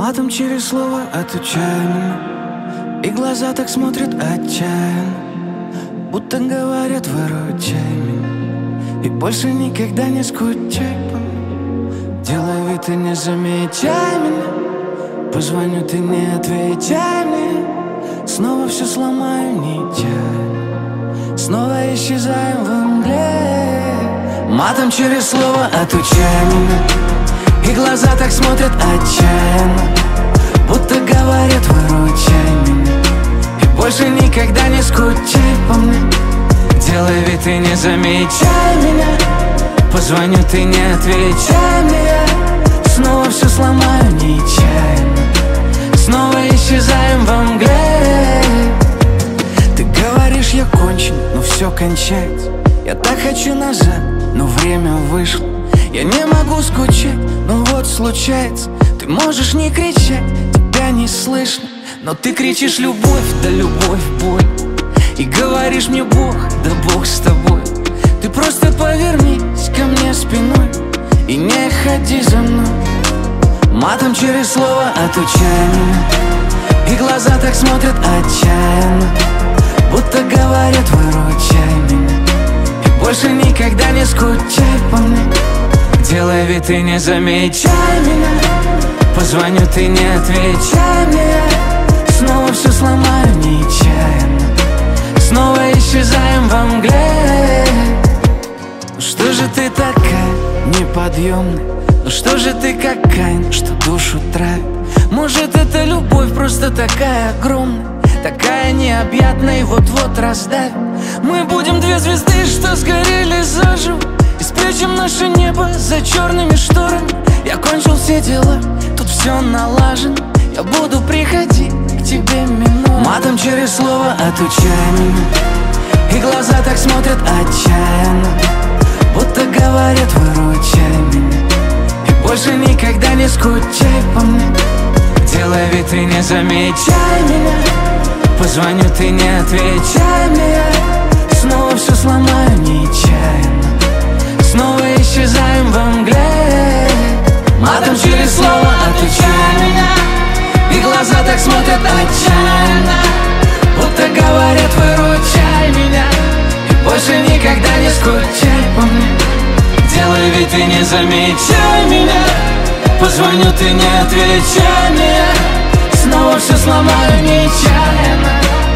Матом через слово отучай меня, и глаза так смотрят отчаянно, будто говорят: выручай меня, и больше никогда не скучай по мне. Делай вид, ты не замечай меня, позвоню, ты не отвечай мне. Снова все сломаю нечаянно, снова исчезаем в мгле. Матом через слово отучай меня, и глаза так смотрят отчаянно, будто говорят: выручай меня, и больше никогда не скучай по мне. Делай вид, ты не замечай меня, позвоню, ты не отвечай мне. Снова все сломаю нечаянно, снова исчезаем во мгле. Ты говоришь, я кончен, но все кончается. Я так хочу назад, но время вышло. Я не могу скучать, но вот случается. Ты можешь не кричать, тебя не слышно, но ты кричишь: любовь, да любовь боль. И говоришь мне: Бог, да Бог с тобой. Ты просто повернись ко мне спиной и не ходи за мной. Матом через слово отучай меня, и глаза так смотрят отчаянно, будто говорят: выручай меня, и больше никогда не скучай по мне. Делай вид, ты не замечай меня, позвоню, ты не отвечай мне. Снова все сломаю нечаянно, снова исчезаем во мгле. Ну что же ты такая неподъемная? Ну что же ты как Каин, что душу травит? Может, это любовь просто такая огромная, такая необъятная и вот-вот раздавит. Мы будем две звезды, что сгорели заживо, и спрячем наше небо за черными шторами. Я кончил все дела, тут все налажено. Я буду приходить к тебе минуя. Матом через слово отучай меня, и глаза так смотрят отчаянно, будто говорят: выручай меня, и больше никогда не скучай по мне. Делай вид, ты не замечай меня, позвоню, ты не отвечай мне. Снова все сломаю нечаянно, снова исчезаем во мгле. Матом через слово отучай меня, и глаза так смотрят отчаянно, будто говорят: выручай меня, и больше никогда не скучай по мне. Делай вид, ты не замечай меня, позвоню, ты не отвечай мне. Снова все сломаю нечаянно,